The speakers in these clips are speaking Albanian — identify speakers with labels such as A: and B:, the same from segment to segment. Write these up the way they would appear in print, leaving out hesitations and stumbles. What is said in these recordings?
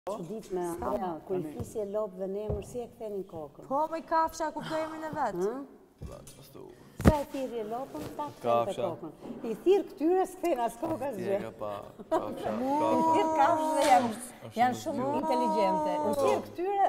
A: Çuditshme, Andrea, kur i flisje lopëve në emër, si e kthenin kokën?
B: Po, me kafsha kuptoj emrin e vetë.
A: Sa e thirrje lopën, ta kthente kokën. I thirr këtyre s'kthen as kokë as gjë. I thirr kafshëve janë shumë inteligjente. I thirr këtyre,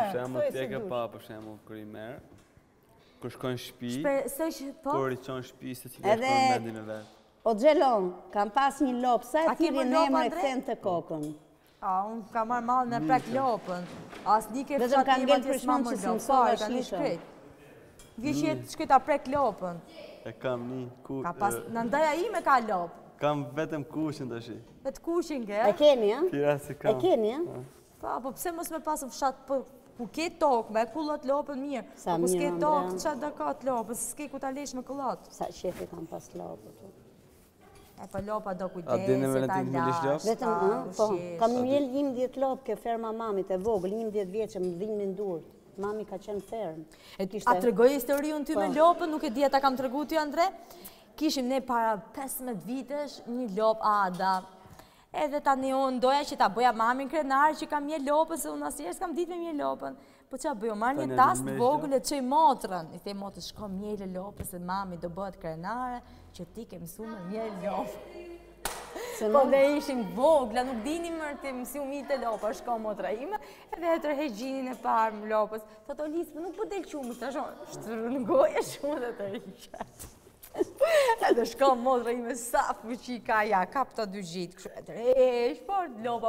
C: për shembull, kur i merr, kur shkojnë në shtëpi, kur i çon në shtëpi se cilë shkojnë në vendin e vet.
A: O Xhelon, kam pas një lopë, sa e thirrje në emër e kthente kokën?
B: Unë ka marrë malë me prek lopën. As një ke
A: fshat një matjes ma më lopë, sa e ka një shkret.
B: Vishjet shkret a prek lopën.
C: E kam një ku...
B: Në ndaja ime ka lopë.
C: Kam vetëm kushin të shi.
B: Vetë kushin ke?
A: E keni, ja?
C: Tira si kam.
A: E keni, ja?
B: Pa, po pse mos me pasë fshat ku ke tokë, me kullot lopën mirë.
A: Sa
B: mirë,
A: Andrea.
B: Po s'ke tokë, qa da ka të lopën, s'ke ku ta lesh me kullot.
A: Sa qefi kam pas lopë.
B: E pa lopa do
C: A dini me Valentin me lish lopë?
A: Vetëm, po, kam një 11 lopë ke ferma mamit e vogël, 11 vjeqe më dhimin durët. Mami ka qenë ferm.
B: A të regoj historiun ty me lopën, nuk e di ta kam të regu ty, Andre? Kishim ne para 15 vitesh një lopë Ada. Edhe ta një unë doja që ta bëja mamin krenarë që kam një lopën, se unë asjerë s'kam ditë me një lopën. Po që a bëjo, marrë një tas të vogël e të qëj motrën. I thej motrën, shko mjele lopën, se mami do bëhet krenare, që ti ke mësu me mjele lopën. Po dhe ishim vogla, nuk dini mërë të mësi u mitë e lopa, shko motra ime, edhe e tërhej gjinin e parë më lopës. Thot o Lisë, nuk po del qumë, të shonë, shtërë në goje shumë dhe të rrishat. Edhe shko motra ime, sa fuqika, ja, kap të dy gjitë, kështu e tërhej, shport, lopa,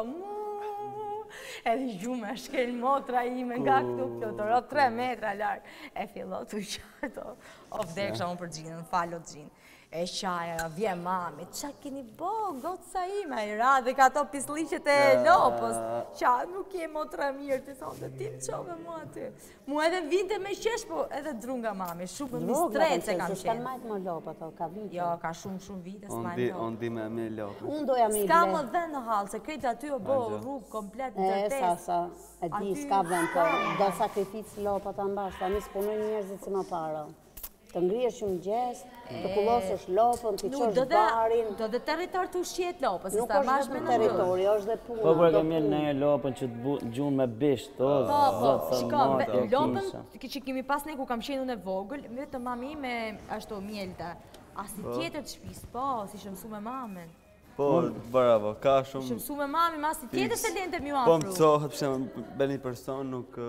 B: edhe gjume shkel motra ime nga këtu plotoro, 3 metra larkë, e fillot të qarto, o vdeksha unë për gjinën, falot gjinë. E qaja, vje mami, qa keni bo, gotësa ime, i ra dhe ka to pisliqet e lopës. Qa, nuk je motra mirë, të thonë, dhe ti më qove mua ty. Mu edhe vinte me qesh, po edhe drunga mami, shumë një stretë se kam qenë.
A: S'kan majtë më lopë, ato, ka vite.
B: Jo, ka shumë vite s'majtë lopë.
C: Unë di me me lopë.
A: Unë doja me i
B: s'ka më dhe në halë, se krejtë aty o bo rrugë komplet në tërtes.
A: Sa, e di, s'ka vend, po, do sakrificë lopë ata mbash, ta një s'punojnë njerëzit si më para. Të ngrihesh shumë gjestë, të kullosësh lopën, të qosh barin.
B: Do dhe territor të ushjet lopës,
A: nuk është dhe territori, është dhe puna.
D: Po kur e ke mjellë në një lopën që të gjunë me bisht, o, zotë,
B: shiko, lopën që kemi pas ne ku kam qenë unë e vogël, vetë mami me ashtu mjelte. Asi tjetër të shpis, po, si shëmsu me mamin.
C: Po, bravo, ka shumë...
B: Shëmsu me mamin, ma si tjetër se lente mju afru.
C: Po më cohët, përshemë, be një person nuk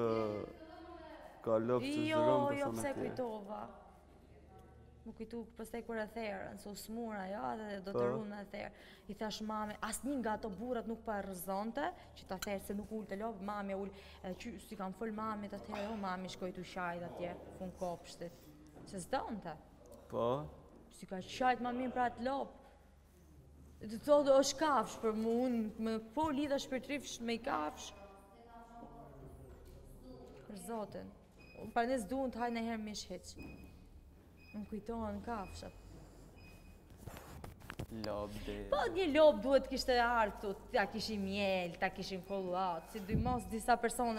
C: ka lopë që zëron
B: Jo, pse kujtova. Më kujtu përstaj kur e therën, se u smura, jo, dhe do të runë e therë. I thash mami, as një nga ato burat nuk pa e rëzonte, që ta therë se nuk ullë të lopë, mami e ullë, që si kam fëllë mami të therë, o mami shkoj të shajt atje, fun kopshtit. Se s'donte.
C: Po?
B: Si ka shajt mami pra atë lopë. Të thotë është kafsh për mu, unë po lidha shpirtrifsh me i kafsh. Për zotin. Pra ne s'duhen të hajnë e herë mish heqë. Më kujtohen kafshat.
C: Lopë dhe...
B: Po një lopë duhet kishte artu, ta kishin mjel, ta kishin kollat, si dy mos disa persone